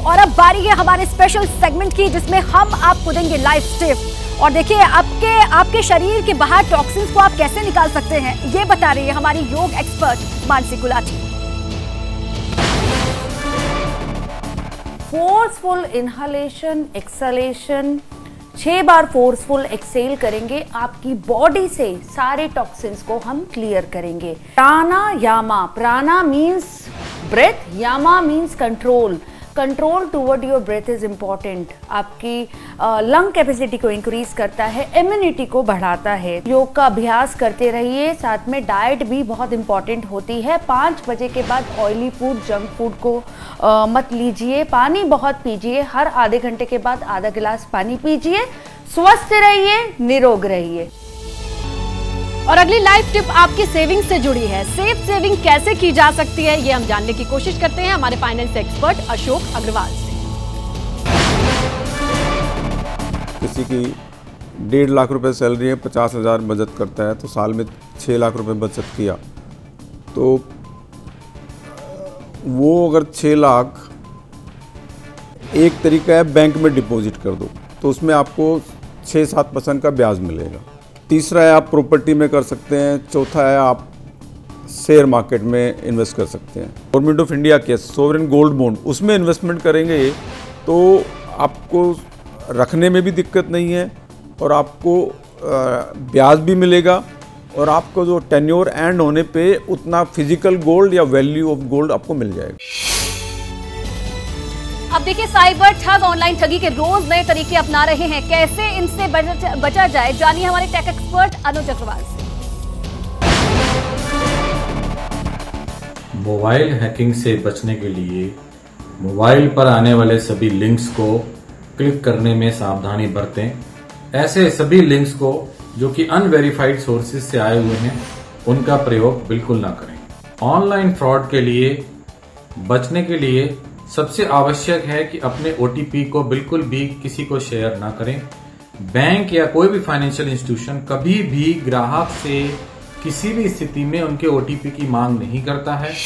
और अब बारी है हमारे स्पेशल सेगमेंट की, जिसमें हम आपको देंगे लाइफ टिप। और देखिए आपके शरीर के बाहर टॉक्सिन्स को आप कैसे निकाल सकते हैं, ये बता रही है हमारी योग expert Mansi Gulati. Forceful inhalation, exhalation, 6 बार फोर्सफुल एक्सेल करेंगे, आपकी बॉडी से सारे टॉक्सिन्स को हम क्लियर करेंगे। Pranayama, prana means breath, yama means control. Control toward your breath is important. आपकी लंग कैपेसिटी को इंक्रीज करता है, इम्यूनिटी को बढ़ाता है। योग का अभ्यास करते रहिए, साथ में डाइट भी बहुत इंपॉर्टेंट होती है। 5 बजे के बाद ऑयली फूड, जंक फूड को मत लीजिए। पानी बहुत पीजिए, हर आधे घंटे के बाद आधा गिलास पानी पीजिए। स्वस्थ रहिए, निरोग रहिए। और अगली लाइफ टिप आपकी सेविंग से जुड़ी है। सेफ सेविंग कैसे की जा सकती है, ये हम जानने की कोशिश करते हैं हमारे फाइनेंस एक्सपर्ट अशोक अग्रवाल से। किसी की 1.5 लाख रुपए सैलरी है, 50,000 बचत करता है, तो साल में 6 लाख रुपए बचत किया, तो वो अगर 6 लाख एक तरीका है बैंक में डिपॉजिट कर दो, तो उसमें आपको 6-7% का ब्याज मिलेगा। तीसरा है आप प्रॉपर्टी में कर सकते हैं। चौथा है आप शेयर मार्केट में इन्वेस्ट कर सकते हैं। गवर्नमेंट ऑफ इंडिया के सोवरेन गोल्ड बॉन्ड, उसमें इन्वेस्टमेंट करेंगे तो आपको रखने में भी दिक्कत नहीं है, और आपको ब्याज भी मिलेगा, और आपको जो टेन्योर एंड होने पे उतना फिजिकल गोल्ड या वैल्यू ऑफ गोल्ड आपको मिल जाएगा। अब देखिए साइबर ठग ऑनलाइन ठगी के रोज नए तरीके अपना रहे हैं, कैसे इनसे बचा जाए, जानिए हमारे टेक एक्सपर्ट अनुज अग्रवाल से। मोबाइल हैकिंग से बचने के लिए मोबाइल पर आने वाले सभी लिंक्स को क्लिक करने में सावधानी बरतें। ऐसे सभी लिंक्स को जो कि अनवेरिफाइड सोर्सेज से आए हुए हैं, उनका प्रयोग बिल्कुल ना करें। ऑनलाइन फ्रॉड के लिए बचने के लिए सबसे आवश्यक है कि अपने ओटीपी को बिल्कुल भी किसी को शेयर ना करें। बैंक या कोई भी फाइनेंशियल इंस्टीट्यूशन कभी भी ग्राहक से किसी भी स्थिति में उनके ओटीपी की मांग नहीं करता है।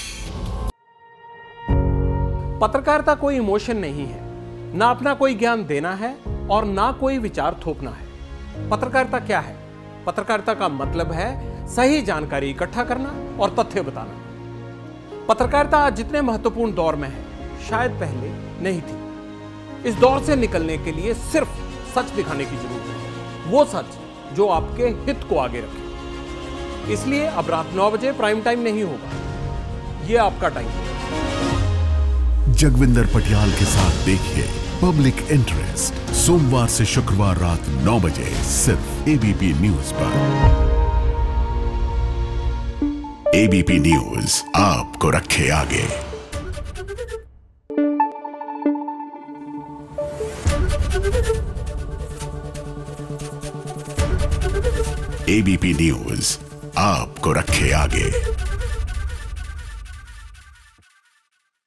पत्रकारिता कोई इमोशन नहीं है, ना अपना कोई ज्ञान देना है और ना कोई विचार थोपना है। पत्रकारिता क्या है? पत्रकारिता का मतलब है सही जानकारी इकट्ठा करना और तथ्य बताना। पत्रकारिता आज जितने महत्वपूर्ण दौर में है, शायद पहले नहीं थी। इस दौर से निकलने के लिए सिर्फ सच दिखाने की जरूरत है, वो सच जो आपके हित को आगे रखे। इसलिए अब रात 9 बजे प्राइम टाइम नहीं होगा, ये आपका टाइम है। जगविंदर पटियाल के साथ देखिए पब्लिक इंटरेस्ट, सोमवार से शुक्रवार रात 9 बजे सिर्फ एबीपी न्यूज पर। एबीपी न्यूज आपको रखे आगे। एबीपी न्यूज आपको रखे आगे।